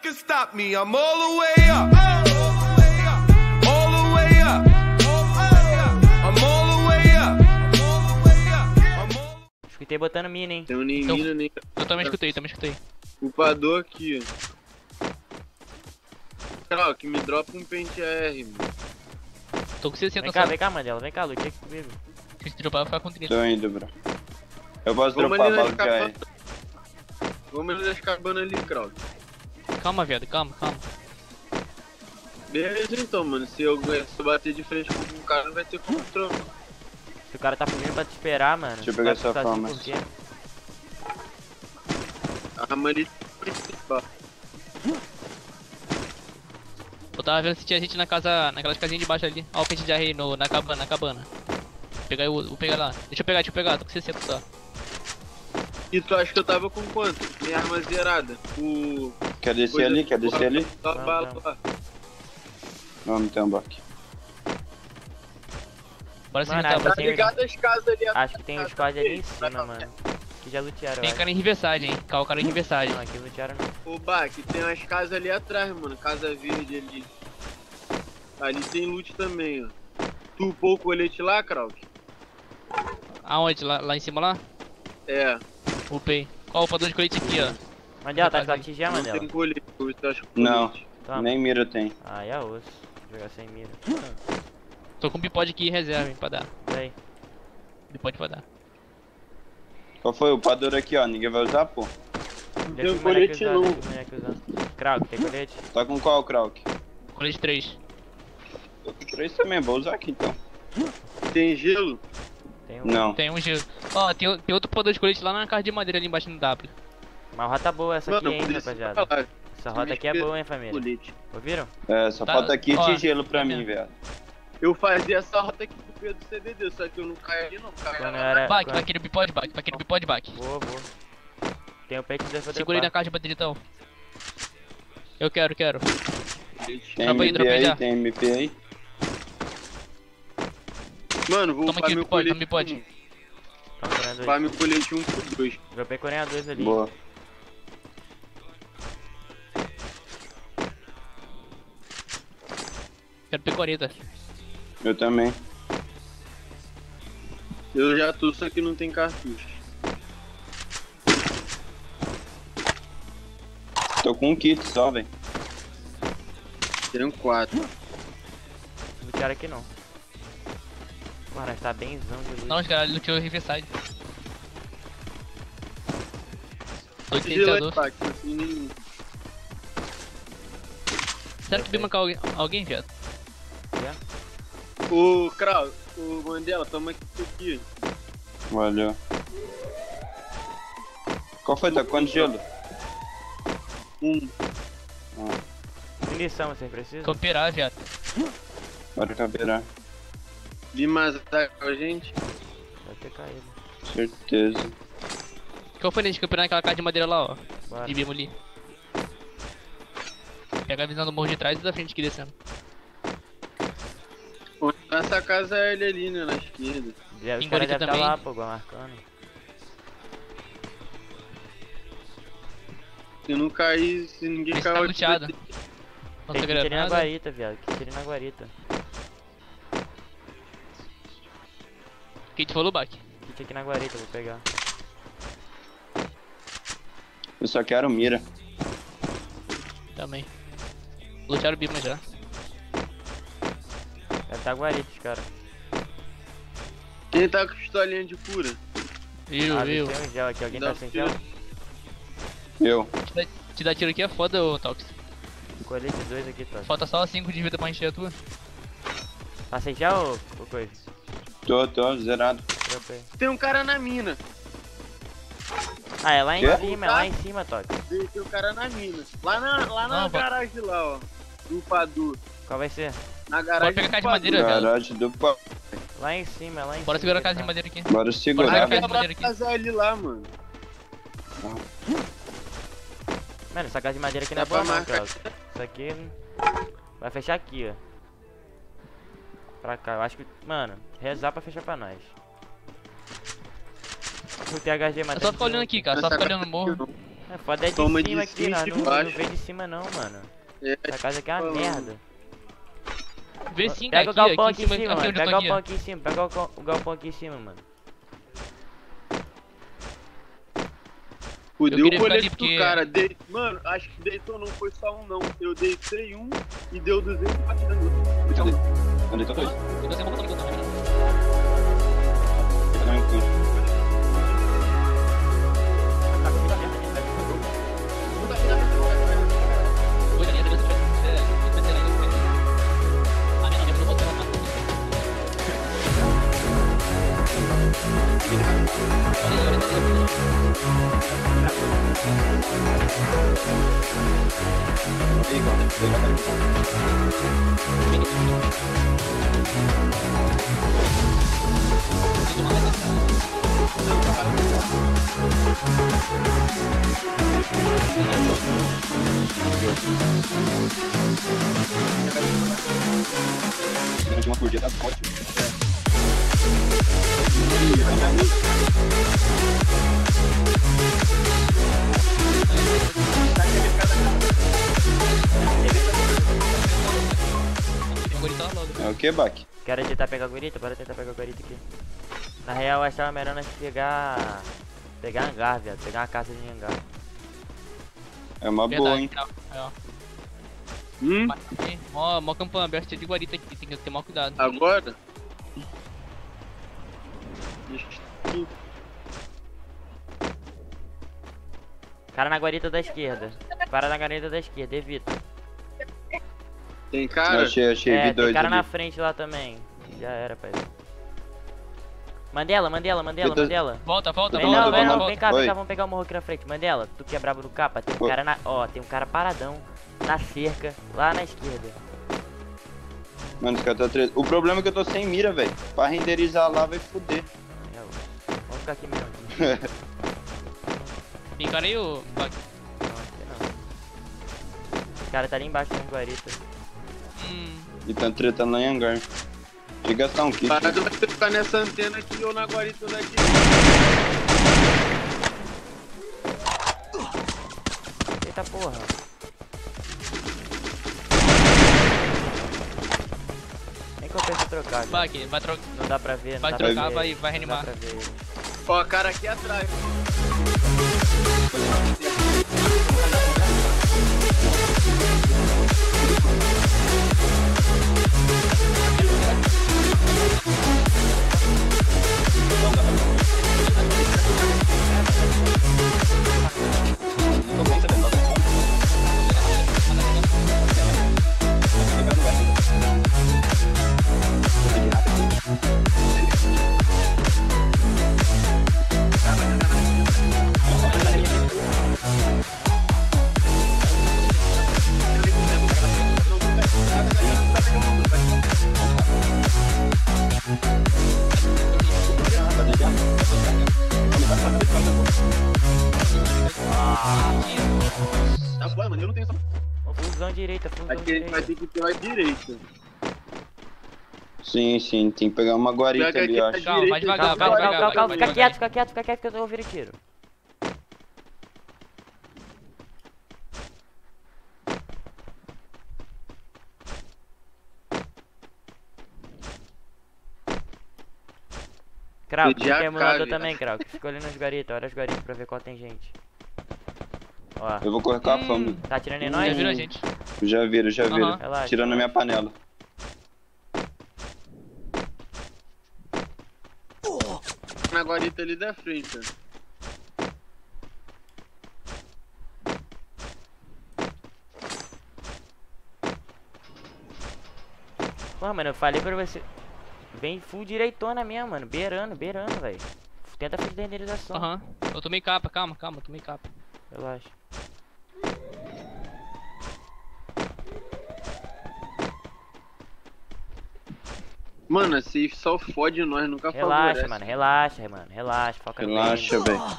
can stop me. I'm all the way up. All the way up. I'm all the way up. Escutei botando mina, hein? Tem um nem mina, nem... Eu também escutei. Upador aqui, ó. Que me dropa um pente AR, mano. Tô com 60 Vem só. cá, Mandela, vem cá, lute aqui comigo. Se dropar, vai ficar com 30. Tô indo, bro. Eu posso Vamos dropar a ali bala nas de AR. cabanas. Vamos ali nas cabanas ali, Kraut. Calma, viado, calma. Beleza então, mano. Se eu bater de frente com um cara, não vai ter controle. Se o cara tá fugindo pra te esperar, mano. Deixa eu pegar tu tá essa assim fama. por quê? A Mari principal. Eu tava vendo se tinha gente na casa, naquelas casinhas de baixo ali. Ó o pente de arreio na cabana. Vou pegar lá. Deixa eu pegar, tô com 60 só. E tu acha que eu tava com quanto? Minha arma zerada. Quer descer ali? Quer descer ali? Só Não, bala não. lá. Vamos ter um baque. Bora se Mano, juntar, acho bora Tá se juntar. ligado as casas ali atrás? Acho que tem um squad ali em cima, mano. Que já lutearam, Tem eu cara em riversagem, hein? Calma, cara em riversagem. Não, aqui lutearam não. Ô, Bak, tem umas casas ali atrás, mano. Casa verde ali. Ali tem loot também, ó. Tu upou o colete lá, Krauk? Aonde? Lá em cima lá? É. Upei. Qual o upador de colete aqui, ó? Mandela, tá com Não atingir, Não Mandela? tem colete. Tu acha que Não. colete? Toma. Nem mira tem. Ah, é osso. Jogar sem mira. Tô com um bipod aqui em reserva, hein, pra dar. Daí. Bipod pra dar. Qual foi o upador aqui, ó? Ninguém vai usar, pô? Tem um colete não. Krauk, tem colete? Tá com qual, Krauk? Colete 3. Tô com 3 também, vou usar aqui então. Tem gelo? Tem um. Não. Tem um gelo. Ó, tem outro upador de colete lá na casa de madeira ali embaixo no W. Uma rota boa essa aqui, Mano, hein, por isso rapaziada. falar, Essa rota aqui é boa, hein, família. colete. Ouviram? É, só Tá, falta kit ó, e gelo pra tá mim, vendo? velho. Eu fazia essa rota aqui pro Pedro CDD, só que eu não caio ali não, caio Quando lá. era. Baque, quando- vai querer bipod, baque. Vai querer bipod, baque. Boa. Tem o peito desse Segura aí na caixa de bateria então. Eu quero. Tem Dropa aí, MP dropa aí aí, já. tem MP aí. Mano, vou Toma upar aqui, meu bipod, colete. toma bipod. Toma Coreia 2. Upar meu colete 1 por 2. Dropei Coreia 2 ali. Boa. Quero picoreta. Eu também. Eu já tô, só que não tem cartucho. Tô com um kit só, velho. Tenho 4. Lutearam aqui não. Mano, tá benzão de luz. Não, os caras luteou o riverside. Dois Gelo é sintetizador. tático, assim, nenhum. Será que bimancar alguém, viado? Ô, Kraus, ô Mandela, toma aqui. Valeu. Qual foi? Tá com quanto gelo? 1. Munição, vocês precisam? Cooperar, viado. Bora caberar. Vi mais ataque com a gente. Vai ter caído. Certeza. Qual foi a gente cooperar naquela casa de madeira lá, ó? Bora. De bimo ali. Pega a visão do morro de trás e da frente aqui descendo. Nessa casa é ele ali, né, na esquerda. Os Tem caras gorita devem estar também. lá, pô, marcando. Se não cair, se ninguém Esse cair... tá eu luteado. te- Não Tem tô que tirar na granada. guarita, viado. Que tire na guarita. Quem te falou, Baque? Kit aqui na guarita, vou pegar. Eu só quero mira. Também. Lutearam o bima já. Deve estar guarita, os caras. Quem tá com pistolinha de cura? Viu. Tem um gel aqui. Alguém tá Dá sem tiro. gel? Eu. Te dar tiro aqui é foda, ô Tox. Colete 2 aqui, tá. Falta só 5 de vida pra encher a tua. Tá sem gel ou coisa? Tô zerado. Dropei. Tem um cara na mina. Ah, é lá em Quê? cima, é lá em cima, Toque. Tem um cara na mina. Lá na Não, garagem lá, ó. Do Padu. Qual vai ser? Na garagem pegar a casa de do Padu. madeira, velho. Garagem do pau. Lá em cima, lá em cima. Bora segurar a que casa tá. de madeira aqui. Bora Bora segurar, pegar velho. a madeira aqui. Casa ali lá, mano. Mano, essa casa de madeira aqui não é Dá boa pra não, marcar. Klaus. Isso aqui vai fechar aqui, ó. Pra cá, eu acho que, mano, rezar pra fechar pra nós. O THG É madeira. só ficar olhando aqui, cara. Só ficar olhando no morro. É foda é de Toma de cima aqui, cima não, e de não baixo. vem de cima não, mano. É, Essa casa aqui é uma falando. merda. Vê sim, Pega o cara, galpão aqui aqui em em cima, cima, aqui mano. onde eu Pega o tô aqui, galpão ó. aqui em cima, pega o galpão aqui em cima, mano. Fudeu Eu o queria ficar colete ali porque- do cara. Mano, acho que deitou não foi só um não. Eu deitei um e deu 200 batidas. Cadê? Onde tá dois? Eu tô sem bomba, tô ligando, tá ligado? Tá na minha frente. Oi, Daniel, beleza? Vai ter lá ainda. A minha não botou ela matou. Aí, cara. Durante uma por dia tá ótimo. Tem um gorito lá logo. É o que, Bak? Quero tentar pegar o gorita, bora tentar pegar o gorita aqui. Na real, eu achava melhor nós pegar hangar, viado. Pegar uma casa de hangar. É uma boa, hein? Verdade, aí, ó. Hum? Aqui, mó campo aberto de guarita aqui, tem que ter maior cuidado. Agora? Cara na guarita da esquerda. Para na guarita da esquerda, evita. Tem cara? Achei, É, vi dois tem cara ali. na frente lá também. Já era, pai. Mandela. Eu tô- Volta, Vem Volta, não, vem volta. não, vem cá, Oi. vamos pegar o morro aqui na frente. Mandela, tu que é brabo do capa, tem um Oi. cara na. Ó, tem um cara paradão na cerca, lá na esquerda. Mano, esse cara tá treta. O problema é que eu tô sem mira, velho. Pra renderizar lá vai foder. Vamos ficar aqui mesmo. Tem cara aí, ô. Bak? Não, aqui não. O cara tá ali embaixo na guarita. E tá tretando lá em hangar. Deixa eu gastar um kit. Parado vai ter que ficar nessa antena aqui ou na guarita daqui. Eita porra. Nem compensa trocar, cara. Bak, vai trocar. Não dá pra ver, não Vai dá trocar, pra ver. vai Não dá reanimar. pra ver. Ó, a cara aqui atrás. Tá foda, mano, eu não tenho essa. Fusão direita, fusão Aqui a gente vai direita. ter que ir pela direita. Sim, tem que pegar uma guarita Pega ali, aqui eu a acho. Calma, vai direita, devagar, então, vai Calma, devagar. calma, calma, vai fica devagar. quieto que eu tô ouvindo tiro. Krauk, Pedir a tem emulador cara, também, Krauk. Fica olhando as guaritas, olha as guaritas pra ver qual tem gente. Ó, Eu vou correr com a fama. tá atirando em Já nós? viram a gente? Já viram. Aham. Relaxa. Tirando a minha panela. Na guarita ali da frente, ó. Porra, mano, eu falei pra você. Vem full direitona mesmo, mano. Beirando, velho. Tenta fazer renderização. Aham. Eu tomei capa, calma, eu tomei capa. Relaxa. Mano, a safe só fode nós, nunca Relaxa, favorece. mano. Relaxa, mano. Relaxa. Foca no Relaxa, game. velho.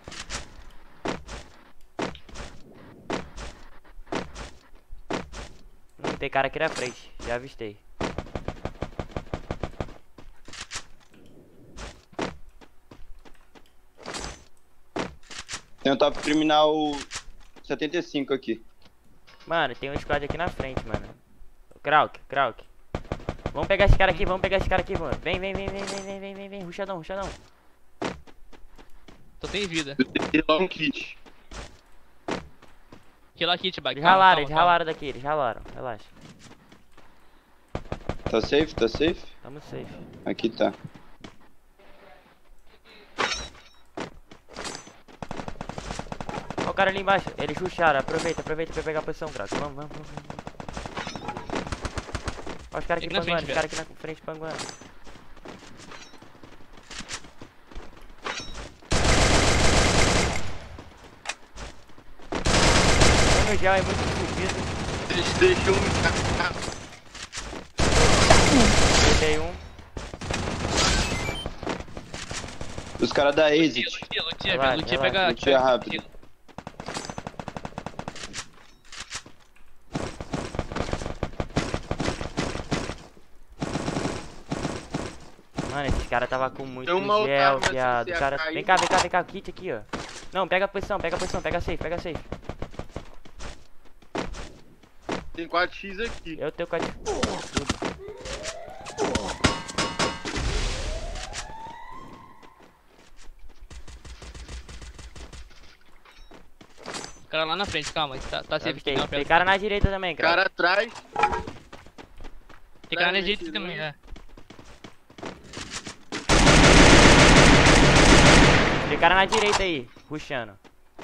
Tem cara aqui na frente. Já avistei. Tem um top criminal 75 aqui. Mano, tem um squad aqui na frente, mano. Krauk. Vamos pegar esse cara aqui, mano. Vem. Ruxadão. Tô sem vida. Eu tenho lá um kit. Kill a kit, bag. Eles ralaram daqui, eles ralaram. Relaxa. Tá safe? Tamo safe. Aqui tá. Ó o cara ali embaixo. Eles rusharam. Aproveita pra pegar a posição, Krauk. Vamos. Ó os caras aqui Aqui na panguando, frente, os caras aqui na frente panguando. O meu gel é muito fugido. Eles deixam um. Matei um. Os caras da Exit. Lutia, pega. Lutia rápido. Mano, esses caras tava com muito Tem uma outra gel, arma, viado. se O você cara... cair. Vem cá, o kit aqui, ó. Não, pega a posição, pega safe. Tem 4x aqui. Eu tenho código. O cara lá na frente, calma. Tá safe. Tem cara na direita também, cara. Cara atrás. Tem cara na direita também, é. Tem cara na direita aí, puxando.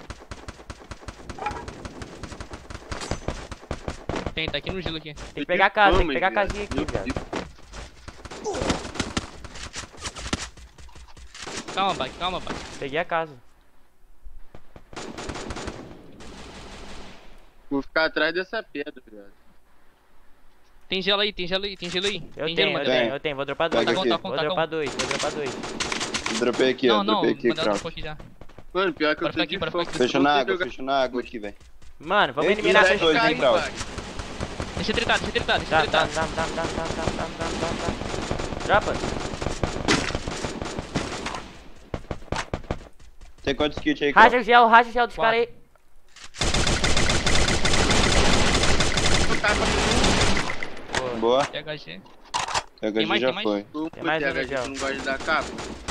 Tá aqui no gelo aqui. Tem que pegar a casa, tem que Vamos, pegar a viado. casinha aqui, Meu viado. Deus. Calma, bag. Peguei a casa. Vou ficar atrás dessa pedra, viado. Tem gelo aí. Eu Tem gelo, tenho, Matheus. vou dropar dois. Pega aqui. Vou dropar dois. Dropei aqui, ó. Não, Dropei aqui, mandar Krauk. outro aqui já. Mano, pior que Bora eu tô ficar aqui, de bora fome. ficar Fecha Não na sei água, jogar- fecha na água aqui, velho. Mano, vamos Esse eliminar é esses dois, dois. hein, Krauk? Deixa eu tretar. Dá. Dropa. Tem quantos kits aí, Krauk? Raja o gel dos caras aí. Boa. THG. THG mais, já tem mais? foi. Vamos Tem mais pro um TH, gel. que não gosta de dar capa.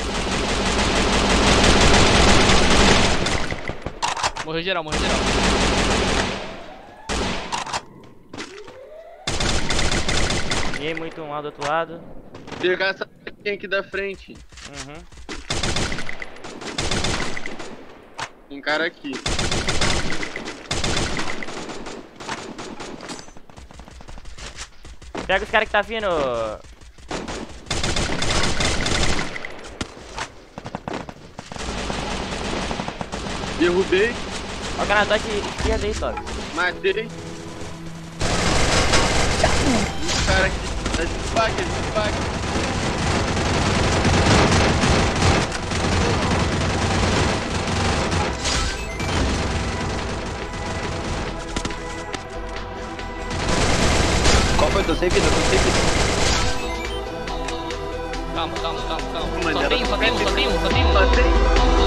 Morreu geral. Ganhei muito um lá do outro lado. Pegar essa pedrinha aqui da frente. Uhum. Tem cara aqui. Pega os caras que tá vindo. Derrubei, Ó o granadote esquerda aí, Toque. matei. Os caras aqui. É de faca. Qual foi? Tô sem vida. Calma. Mano, Só tem um. Só tem.